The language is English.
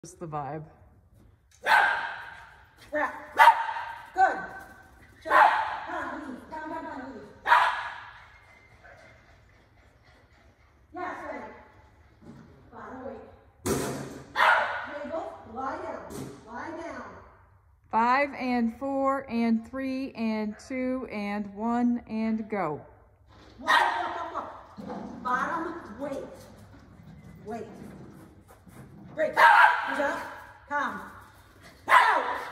Just the vibe. Yeah. Good. Shut Come, leave. Come, leave. Yes, right. Bottom weight. Table, lie down. Lie down. 5 and 4 and 3 and 2 and 1 and go. Walk. Bottom weight. Weight. Break. Good job. Come. Out.